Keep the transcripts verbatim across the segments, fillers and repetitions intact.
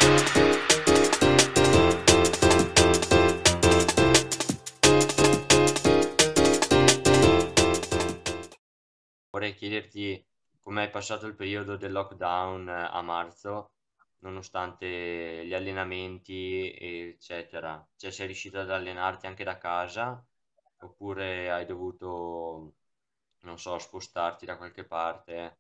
Vorrei chiederti come hai passato il periodo del lockdown eh, a marzo, nonostante gli allenamenti, eccetera. Cioè, sei riuscito ad allenarti anche da casa oppure hai dovuto, non so, spostarti da qualche parte?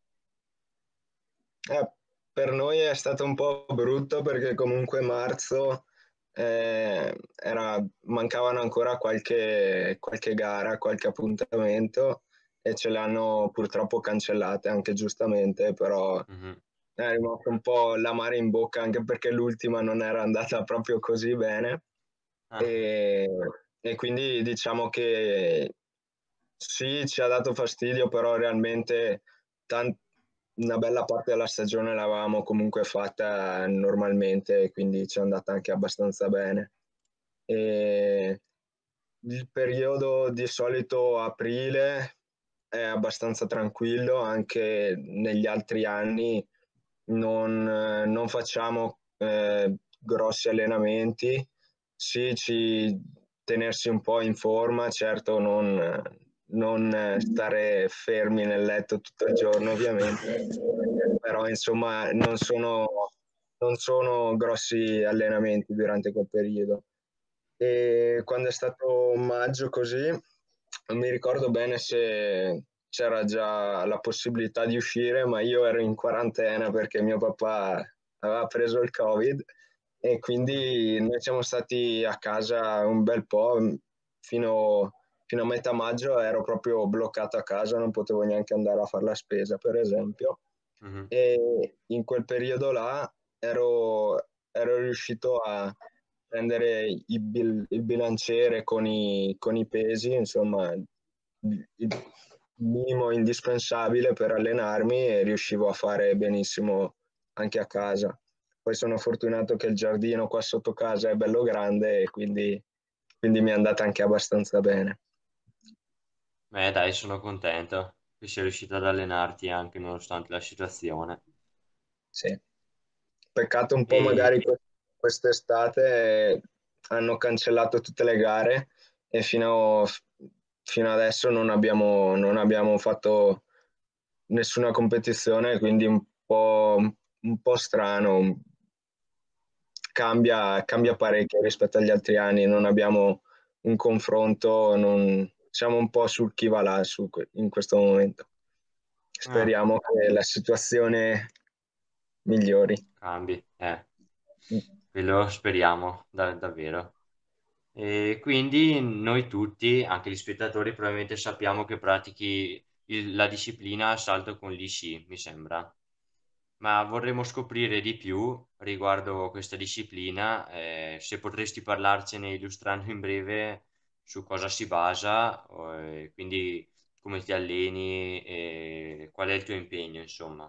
Eh, per noi è stato un po' brutto perché comunque marzo eh, era- mancavano ancora qualche, qualche gara, qualche appuntamento e ce le hanno purtroppo cancellate anche giustamente, però Mh-mh. è rimasto un po' l'amaro in bocca anche perché l'ultima non era andata proprio così bene Ah, e, e quindi diciamo che sì, ci ha dato fastidio, però realmente tan- una bella parte della stagione l'avevamo comunque fatta normalmente, quindi ci è andata anche abbastanza bene. E il periodo di solito aprile è abbastanza tranquillo, anche negli altri anni non, eh, non facciamo eh, grossi allenamenti. Sì, ci tenersi un po' in forma, certo non, non stare fermi nel letto tutto il giorno, ovviamente, però insomma non sono, non sono grossi allenamenti durante quel periodo. E quando è stato maggio così, non mi ricordo bene se c'era già la possibilità di uscire, ma io ero in quarantena perché mio papà aveva preso il Covid e mh, quindi noi siamo stati a casa un bel po', fino, fino a metà maggio ero proprio bloccato a casa, non potevo neanche andare a fare la spesa, per esempio. mh-mh. E in quel periodo là ero, ero riuscito a prendere il, bil- il bilanciere con i, con i pesi, insomma, il il minimo indispensabile per allenarmi e riuscivo a fare benissimo anche a casa. Poi sono fortunato che il giardino qua sotto casa è bello grande e quindi, quindi mi è andata anche abbastanza bene. Beh dai, sono contento che sei riuscito ad allenarti anche nonostante la situazione. Sì. Peccato un po' E magari que- quest'estate hanno cancellato tutte le gare e fino, fino adesso non abbiamo, non abbiamo fatto nessuna competizione, quindi un po', un po' strano. Cambia, cambia mh, parecchio rispetto agli altri anni, non abbiamo un confronto, non, siamo un po' sul chi va là su que- in questo momento. ah, Speriamo che la situazione migliori. cambi, eh. Quello speriamo, da davvero. E quindi noi tutti, anche gli spettatori, probabilmente sappiamo che pratichi il la disciplina salto con gli sci, mi sembra. Ma vorremmo scoprire di più riguardo questa disciplina, ehm, se potresti parlarcene illustrando in breve su cosa si basa, o ehm, quindi come ti alleni e qual è il tuo impegno, insomma.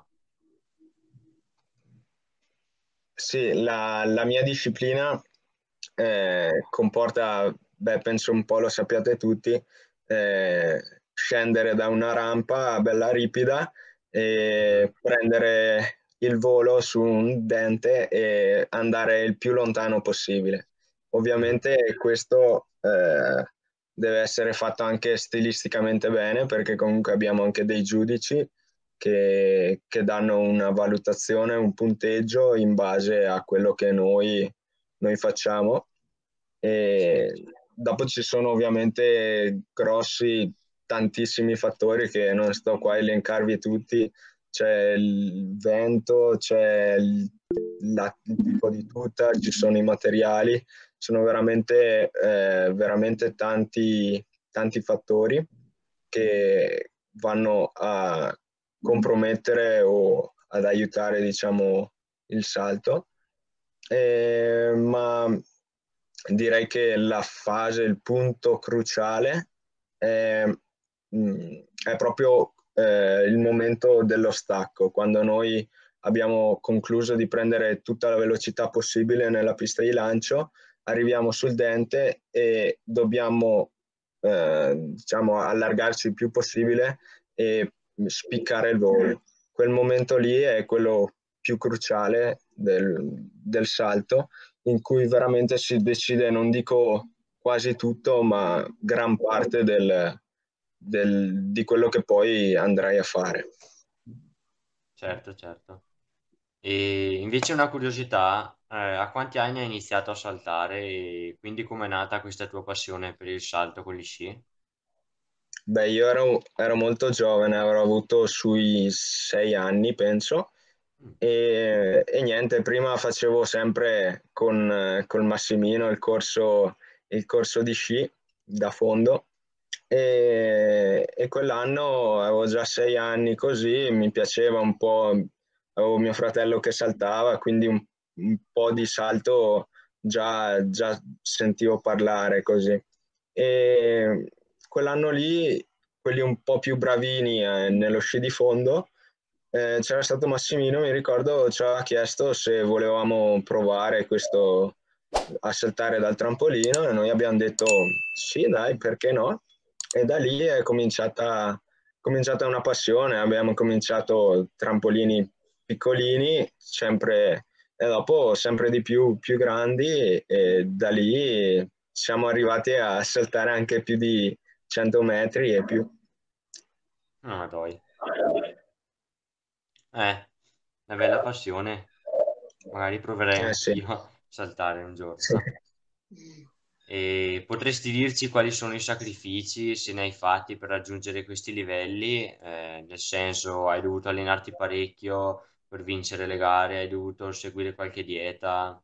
Sì, la, la mia disciplina eh, comporta, beh, penso un po' lo sappiate tutti, eh, scendere da una rampa bella ripida Mh-mh. e prendere il volo su un dente e andare il più lontano possibile. Mh-mh. Ovviamente questo eh, deve essere fatto anche stilisticamente bene perché comunque abbiamo anche dei giudici che, che danno una valutazione, un punteggio in base a quello che noi, noi facciamo. Sì. E dopo ci sono ovviamente grossi, tantissimi fattori che non sto qua a elencarvi tutti. C'è il vento, c'è il, la- il tipo di tuta, ci sono i materiali, sono veramente, eh, veramente tanti, tanti fattori che vanno a compromettere o ad aiutare, diciamo, il salto. Eh, ma direi che la fase, il punto cruciale è, mh, è proprio eh, il momento dello stacco, quando noi abbiamo concluso di prendere tutta la velocità possibile nella pista di lancio, arriviamo sul dente e dobbiamo eh, diciamo, allargarci il più possibile e spiccare il volo. Quel momento lì è quello più cruciale del, del salto, in cui veramente si decide, non dico quasi tutto, ma gran parte del, del, di quello che poi andrai a fare. Certo, certo. E invece una curiosità, eh, a quanti anni hai iniziato a saltare e quindi com'è nata questa tua passione per il salto con gli sci? Beh, io ero, ero molto giovane, avrò avuto sui sei anni, penso, Mm. e, e niente, prima facevo sempre con, eh, col Massimino il corso, il corso di sci da fondo e, e quell'anno avevo già sei anni così, mi piaceva un po', avevo mio fratello che saltava, quindi un, un po' di salto già, già sentivo parlare così. E quell'anno lì, quelli un po' più bravini eh, nello sci di fondo, eh, c'era stato Massimino, mi ricordo, ci aveva chiesto se volevamo provare questo a saltare dal trampolino e noi abbiamo detto sì, dai, perché no? E da lì è cominciata, cominciata una passione, abbiamo cominciato trampolini piccolini, sempre, e dopo sempre di più, più grandi e, e da lì siamo arrivati a saltare anche più di cento metri e più. Ah, dai. Eh, una bella passione. Magari proverei Eh sì. anch'io a saltare un giorno. E potresti dirci quali sono i sacrifici, se ne hai fatti per raggiungere questi livelli? Eh, nel senso, hai dovuto allenarti parecchio per vincere le gare, hai dovuto seguire qualche dieta?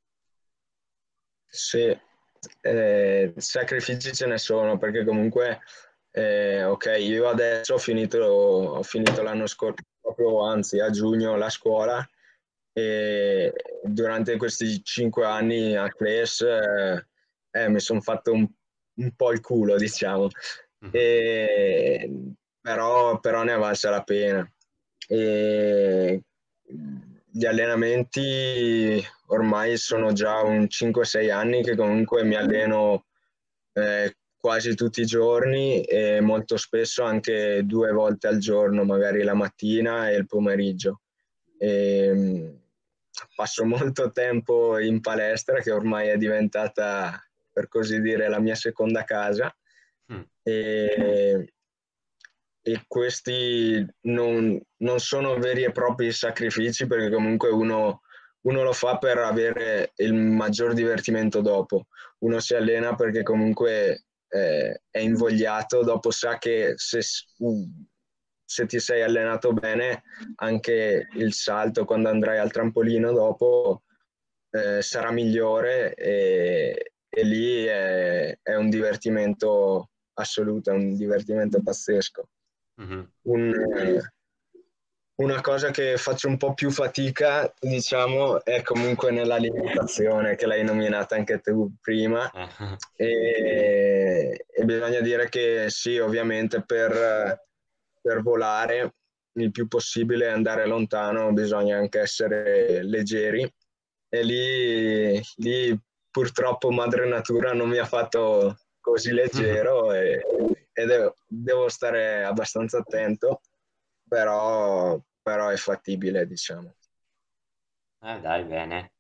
Sì, eh, sacrifici ce ne sono perché comunque, eh, ok, io adesso ho finito, ho finito l'anno scorso, proprio anzi a giugno la scuola e durante questi cinque anni a Class eh, eh, mi sono fatto un, un po' il culo, diciamo, Mhm. e, però, però ne è valsa la pena. E gli allenamenti ormai sono già un cinque sei anni che comunque mi alleno eh, quasi tutti i giorni e molto spesso anche due volte al giorno, magari la mattina e il pomeriggio. E, mh, passo molto tempo in palestra che ormai è diventata, per così dire, la mia seconda casa. Mm. E, e questi non, non sono veri e propri sacrifici perché comunque uno, uno lo fa per avere il maggior divertimento dopo. Uno si allena perché comunque eh, è invogliato, dopo sa che se, uh, se ti sei allenato bene, anche il salto quando andrai al trampolino dopo eh, sarà migliore e, e lì è, è un divertimento assoluto, è un divertimento pazzesco. Mhm. Un, una cosa che faccio un po' più fatica, diciamo, è comunque nell'alimentazione, che l'hai nominata anche tu prima. Eh, E, e bisogna dire che sì, ovviamente per, per volare il più possibile e andare lontano bisogna anche essere leggeri. E lì, lì purtroppo Madre Natura non mi ha fatto così leggero e, e devo, devo stare abbastanza attento, però, però è fattibile, diciamo. eh, dai, bene.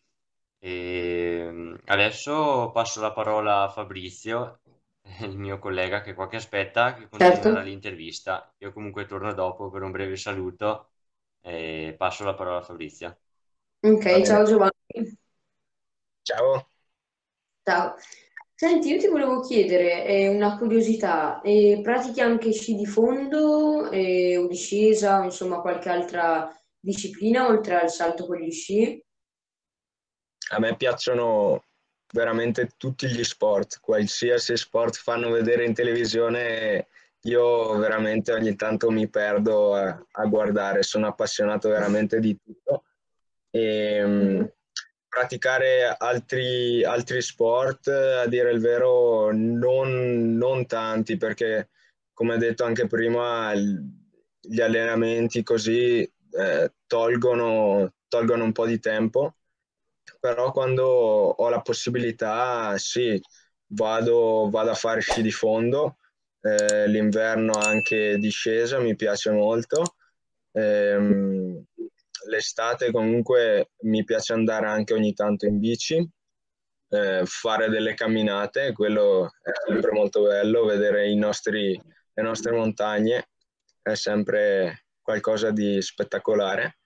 E adesso passo la parola a Fabrizio, il mio collega che qua che aspetta, che Certo. continuerà l'intervista. Io comunque torno dopo per un breve saluto e passo la parola a Fabrizio. Va Ok, bene. ciao Giovanni. Ciao. Ciao. Senti, io ti volevo chiedere, è una curiosità, eh, pratichi anche sci di fondo eh, o discesa o insomma qualche altra disciplina oltre al salto con gli sci? A me piacciono veramente tutti gli sport, qualsiasi sport fanno vedere in televisione, io veramente ogni tanto mi perdo a, a guardare, sono appassionato veramente di tutto. E, Mhm. mh, praticare altri, altri sport, a dire il vero, non, non tanti, perché come detto anche prima, il- gli allenamenti così eh, tolgono, tolgono un po' di tempo, però quando ho la possibilità, sì, vado, vado a fare sci di fondo, eh, l'inverno anche discesa mi piace molto. Ehm, l'estate comunque mi piace andare anche ogni tanto in bici, eh, fare delle camminate, quello è sempre molto bello, vedere i nostri, le nostre montagne è sempre qualcosa di spettacolare.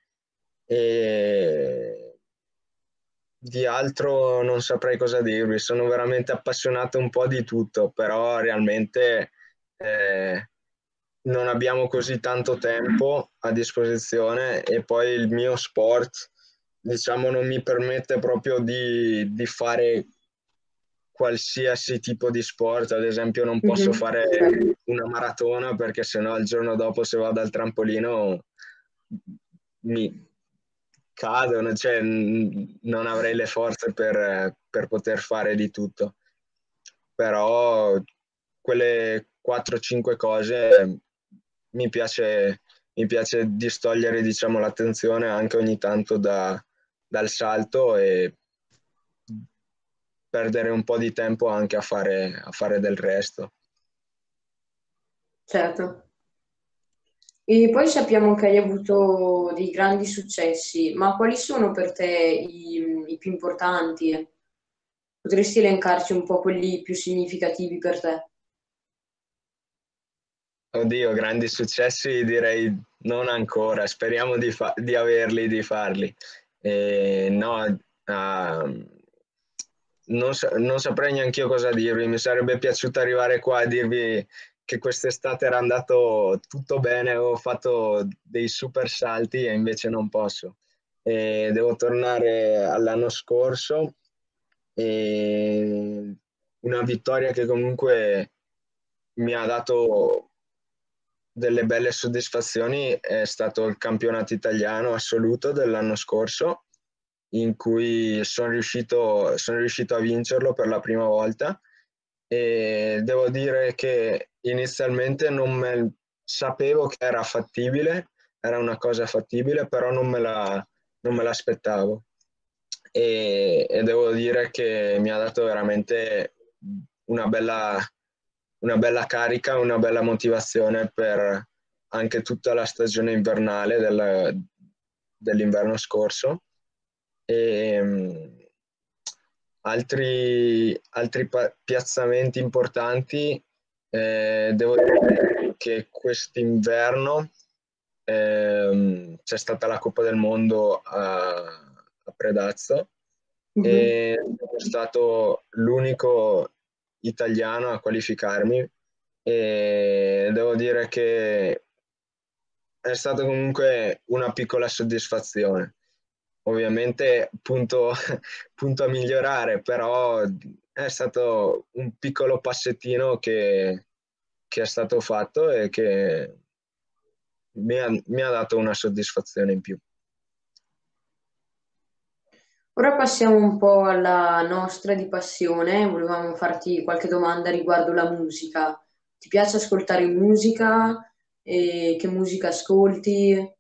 E di altro non saprei cosa dirvi, sono veramente appassionato un po' di tutto, però realmente eh, non abbiamo così tanto tempo a disposizione e poi il mio sport, diciamo, non mi permette proprio di, di fare qualsiasi tipo di sport. Ad esempio non posso Mhm. fare Certo. una maratona perché sennò il giorno dopo se vado al trampolino mi cadono, cioè non avrei le forze per, per poter fare di tutto. Però quelle quattro cinque cose mi piace, mi piace distogliere, diciamo, l'attenzione anche ogni tanto da, dal salto e perdere un po' di tempo anche a fare, a fare del resto. Certo. E poi sappiamo che hai avuto dei grandi successi, ma quali sono per te i, i più importanti? Potresti elencarci un po' quelli più significativi per te? Oddio, grandi successi direi non ancora, speriamo di, fa- di averli, di farli. Eh, no, ah, non, sa- non saprei neanche io cosa dirvi, mi sarebbe piaciuto arrivare qua a dirvi che quest'estate era andato tutto bene, avevo fatto dei super salti e invece non posso. E devo tornare all'anno scorso e una vittoria che comunque mi ha dato delle belle soddisfazioni è stato il campionato italiano assoluto dell'anno scorso, in cui sono riuscito, sono riuscito a vincerlo per la prima volta e devo dire che inizialmente non me, sapevo che era fattibile, era una cosa fattibile, però non me la, non me l'aspettavo. E, e devo dire che mi ha dato veramente una bella, una bella carica, una bella motivazione per anche tutta la stagione invernale del, dell'inverno scorso. E, um, altri, altri pa- piazzamenti importanti, eh, devo dire che quest'inverno ehm, c'è stata la Coppa del Mondo a, a Predazzo Mhm. e sono stato l'unico italiano a qualificarmi e devo dire che è stata comunque una piccola soddisfazione. Ovviamente punto, punto a migliorare, però è stato un piccolo passettino che, che è stato fatto e che mi ha, mi ha dato una soddisfazione in più. Ora passiamo un po' alla nostra di passione. Volevamo farti qualche domanda riguardo la musica. Ti piace ascoltare musica? E che musica ascolti?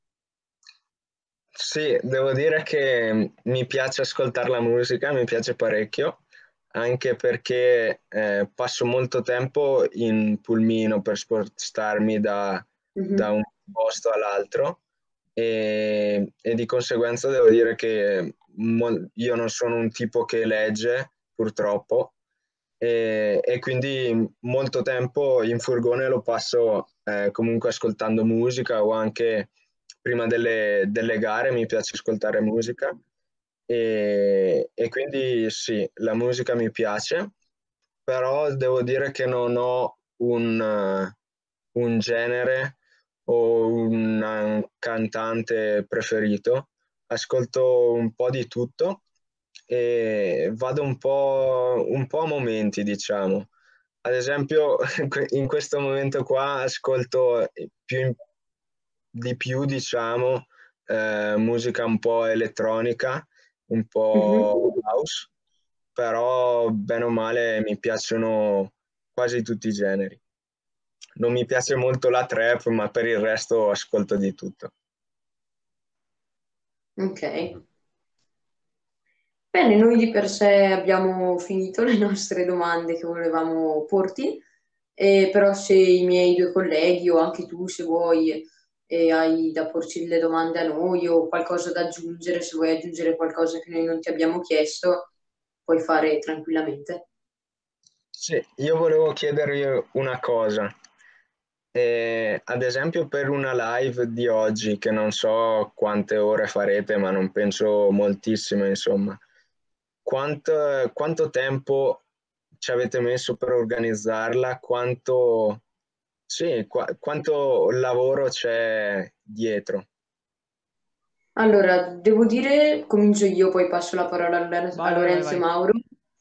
Sì, devo dire che mi piace ascoltare la musica, mi piace parecchio, anche perché eh, passo molto tempo in pulmino per spostarmi da, da Mhm. un posto all'altro e, e di conseguenza devo dire che mo- io non sono un tipo che legge, purtroppo, e, e quindi molto tempo in furgone lo passo eh, comunque ascoltando musica o anche prima delle, delle gare mi piace ascoltare musica e, e quindi sì, la musica mi piace, però devo dire che non ho un, eh, un genere o un, un cantante preferito, ascolto un po' di tutto e vado un po', un po' a momenti, diciamo. Ad esempio, in questo momento qua ascolto più in- di più, diciamo, eh, musica un po' elettronica, un Mhm. po' house, però bene o male mi piacciono quasi tutti i generi. Non mi piace molto la trap, ma per il resto ascolto di tutto. Ok. Bene, noi di per sé abbiamo finito le nostre domande che volevamo porti, e però se i miei due colleghi o anche tu, se vuoi, e hai da porci delle domande a noi o qualcosa da aggiungere, se vuoi aggiungere qualcosa che noi non ti abbiamo chiesto, puoi fare tranquillamente. Sì, io volevo chiedervi una cosa. Eh, ad esempio per una live di oggi, che non so quante ore farete, ma non penso moltissime, insomma, quanto, quanto tempo ci avete messo per organizzarla? Quanto, sì, qua- quanto lavoro c'è dietro? Allora, devo dire, comincio io, poi passo la parola a Loren- a Vai, vai, vai, Lorenzo e vai. Mauro,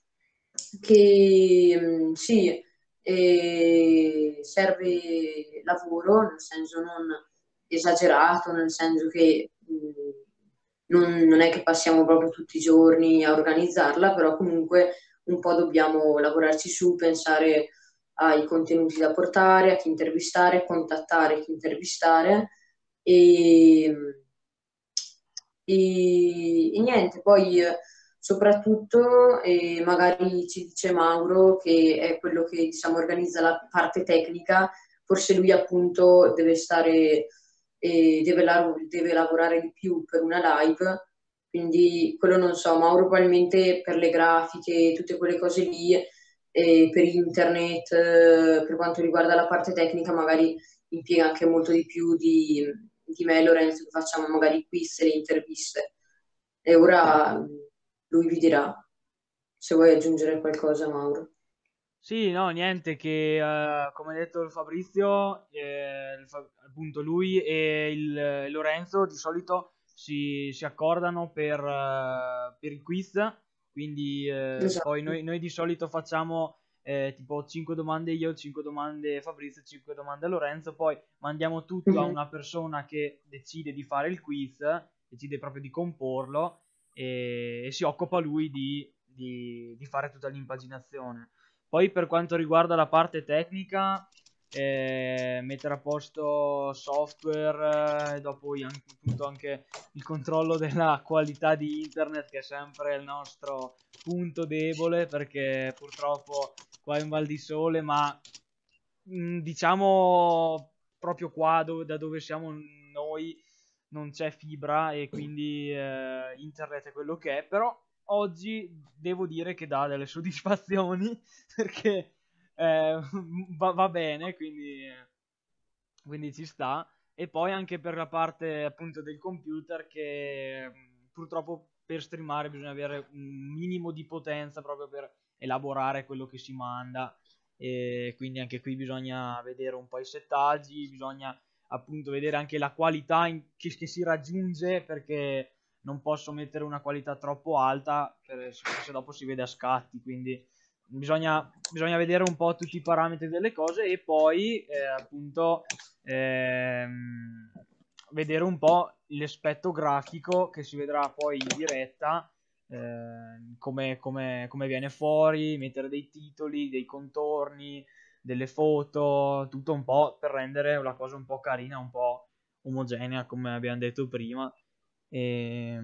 che mh, sì, eh, serve lavoro, nel senso non esagerato, nel senso che mh, non, non è che passiamo proprio tutti i giorni a organizzarla, però comunque un po' dobbiamo lavorarci su, pensare ai contenuti da portare, a chi intervistare, contattare chi intervistare e, e- e niente, poi eh, soprattutto eh, magari ci dice Mauro che è quello che diciamo organizza la parte tecnica, forse lui appunto deve stare, eh, deve, la- deve lavorare di più per una live, quindi quello non so, Mauro probabilmente per le grafiche, tutte quelle cose lì, eh, per internet, eh, per quanto riguarda la parte tecnica magari impiega anche molto di più di, di me e Lorenzo che facciamo magari quiz e le interviste. E ora mh, lui vi dirà se vuoi aggiungere qualcosa, Mauro. Sì, no, niente, che eh, come ha detto il Fabrizio, eh, il Fa- appunto lui e il eh, Lorenzo di solito si, si accordano per, eh, per il quiz, quindi eh, poi Esatto. noi, noi di solito facciamo eh, tipo cinque domande io, cinque domande Fabrizio, cinque domande Lorenzo, poi mandiamo tutto a Mhm. una persona che decide di fare il quiz, decide proprio di comporlo e, e si occupa lui di, di di fare tutta l'impaginazione. Poi per quanto riguarda la parte tecnica, eh, mettere a posto software, e dopo i- anche, appunto anche il controllo della qualità di internet, che è sempre il nostro punto debole, perché purtroppo qua è un Val di Sole, ma mh, diciamo proprio qua dove- da dove siamo noi non c'è fibra e quindi eh, internet è quello che è, però oggi devo dire che dà delle soddisfazioni perché eh, va, va bene, quindi, quindi ci sta. E poi anche per la parte appunto del computer che mh, purtroppo per streamare bisogna avere un minimo di potenza proprio per elaborare quello che si manda e quindi anche qui bisogna vedere un po' i settaggi, bisogna appunto vedere anche la qualità in- che, che si raggiunge perché non posso mettere una qualità troppo alta per- se dopo si vede a scatti, quindi bisogna, bisogna vedere un po' tutti i parametri delle cose e poi eh, appunto ehm, vedere un po' l'aspetto grafico che si vedrà poi in diretta, eh, come, come, come viene fuori, mettere dei titoli, dei contorni, delle foto, tutto un po' per rendere la cosa un po' carina, un po' omogenea, come abbiamo detto prima. E,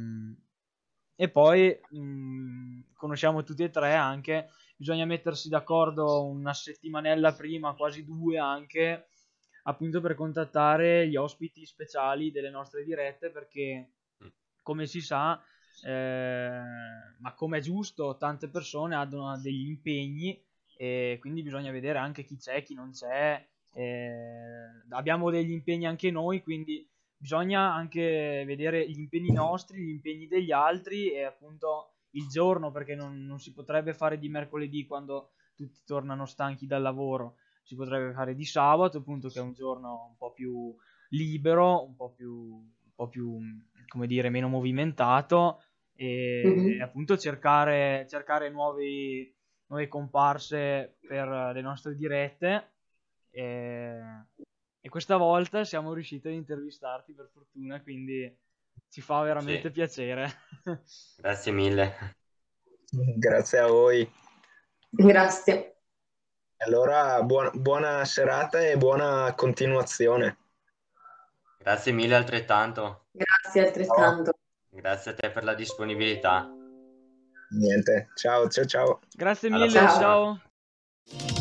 e poi mh, conosciamo tutti e tre anche, bisogna mettersi d'accordo una settimanella prima, quasi due anche, appunto per contattare gli ospiti speciali delle nostre dirette, perché come si sa, eh, ma come è giusto, tante persone hanno degli impegni e quindi bisogna vedere anche chi c'è, chi non c'è. Eh, abbiamo degli impegni anche noi, quindi bisogna anche vedere gli impegni nostri, gli impegni degli altri e appunto il giorno, perché non, non si potrebbe fare di mercoledì quando tutti tornano stanchi dal lavoro, si potrebbe fare di sabato, appunto, che è un giorno un po' più libero, un po' più, un po' più come dire, meno movimentato e, e Mhm. appunto cercare, cercare nuovi, nuove comparse per le nostre dirette. E, e questa volta siamo riusciti ad intervistarti per fortuna, quindi ci fa veramente Sì, piacere. grazie mille. Grazie a voi. Grazie. Allora, buona, buona serata e buona continuazione. Grazie mille altrettanto. Grazie Ciao. altrettanto. Grazie a te per la disponibilità. Niente, ciao, ciao, ciao. Grazie Alla mille, prossima. Ciao. ciao.